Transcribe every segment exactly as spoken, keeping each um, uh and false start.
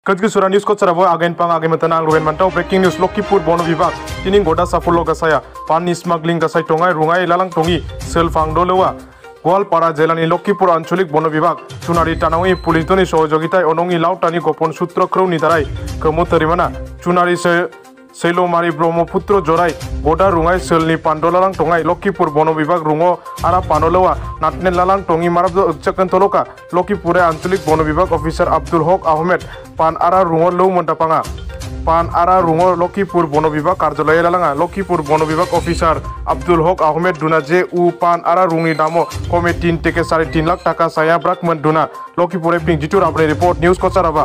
Kajki sura news ko charaboy again pang again mata nang ruwen mantau breaking news Lokipur bono bibak tining goda safulo gasaya pan smuggling gasai tongai rungai lalang tongi sel fangdo lewa Goalpara Jilani Lakshmipur আঞ্চলিক বন বিভাগ Chunari টানাওই police দলনি সহযোগিতায় অনঙ্গি লাউটানি গোপন সূত্র ক্রৌনি দ্বারাই কমু তরিমানা চুনারি শৈলমারি ব্রহ্মপুত্র জোড়াই গোডা রুঙাই সেলনি পান্ডলালাং টঙাই লক্ষ্মীপুর বন বিভাগ রুঙো আরা পানলেওয়া নাটনে লালাং টঙি মারাব চাকান তলকা লক্ষ্মীপুরে আঞ্চলিক বন বিভাগ অফিসার আব্দুল হক আহমেদ পান আরা রুঙো লৌ মন্টাপাঙা পান আরা রুঙো লক্ষ্মীপুর বন বিভাগ কার্যালয়ে লালাঙা লক্ষ্মীপুর বন বিভাগ অফিসার আব্দুল হক আহমেদ দুনা যে উ পান আরা রুঙি দামো কমে তিন থেকে সাড়ে তিন লাখ টাকা সায়া ব্রাক মন দুনা লক্ষ্মীপুরে পিং জিটুর আপনি রিপোর্ট নিউজ কচারাবা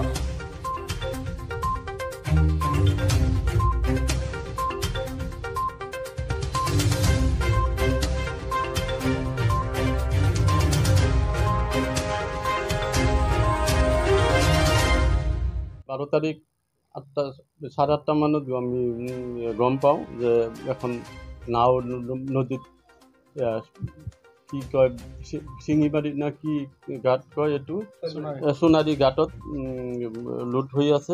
বারো তারিখ আটটা সাড়ে আটটা মানত আমি গম পাওঁ যে এখন নাও নদীত কি কয় শিঙিবাৰী না কি ঘাট কয় এইটো সোণাৰী ঘাটত লুট হৈ আছে।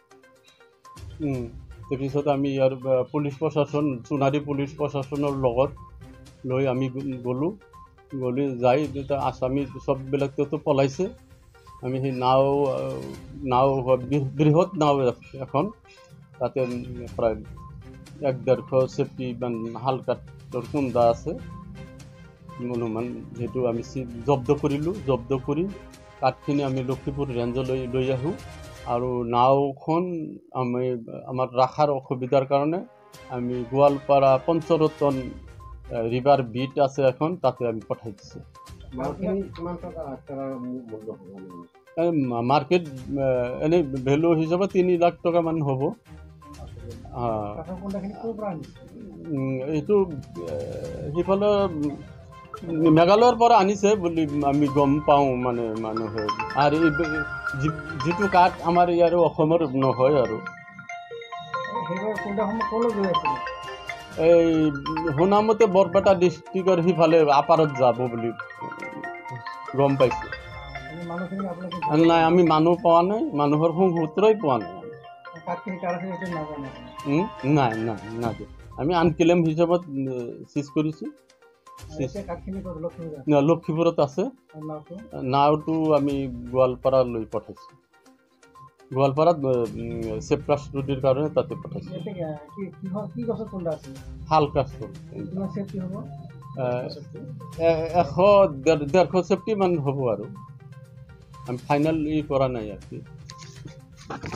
তাৰপিছত আমি ইয়াৰ পুলিচ প্ৰশাসন সোণাৰী পুলিচ প্ৰশাসনৰ লগত লৈ আমি গ'লোঁ গ'লে যাই আসামী চববিলাকতো পলাইছে। আমি সেই নাও নাও বৃহৎ নাও এখন তাতে প্ৰায় এক ডেৰশ চেফটি ইমান হালকাটৰ কুন্দা আছে অনুমান সেইটো আমি জব্দ কৰিলোঁ। জব্দ কৰি কাঠখিনি আমি লক্ষীপুৰ ৰেঞ্জলৈ লৈ আহোঁ আৰু নাওখন আমি আমাৰ ৰখাৰ অসুবিধাৰ কাৰণে আমি গোৱালপাৰা পঞ্চৰত্ন ৰিভাৰ বিট আছে এখন তাতে আমি পঠাই দিছোঁ। মাৰ্কেট এনেই ভেলু হিচাপে তিনি লাখ টকা মান হ'ব। এইটো সিফালে মেঘালয়ৰ পৰা আনিছে বুলি আমি গম পাওঁ মানে মানুহে। আৰু যিটো কাঠ আমাৰ ইয়াৰ অসমৰ নহয় আৰু এই শুনামতে বৰপেটা ডিষ্ট্ৰিক্টৰ সিফালে আপাৰত যাব বুলি গম পাইছোঁ। নাই আমি মানুহ পোৱা নাই, মানুহৰ সূত্ৰই পোৱা নাই। নাই নাই নাই আমি আনক্লেইম হিচাপত চিজ কৰিছোঁ। লক্ষীপুৰত আছে। নাওটো আমি গোৱালপাৰালৈ পঠাইছোঁ। গোৱালপাৰাত চেফ কাষ্টডিৰ কাৰণে তাতে পঠাইছোঁ। শাল কাষ্ট এশ ডেৰশ চেফটি মান হ'ব আৰু আমি ফাইনেল ই কৰা নাই আৰু